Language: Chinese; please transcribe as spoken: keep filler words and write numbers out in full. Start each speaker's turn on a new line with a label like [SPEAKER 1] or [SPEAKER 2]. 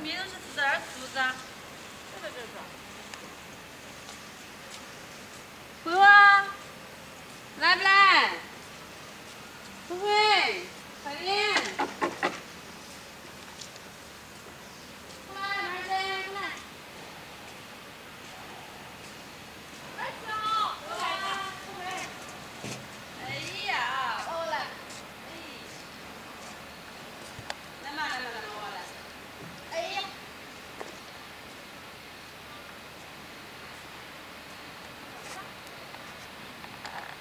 [SPEAKER 1] 别人是四十二肚子啊。这个这个。回啊，来不来？不会。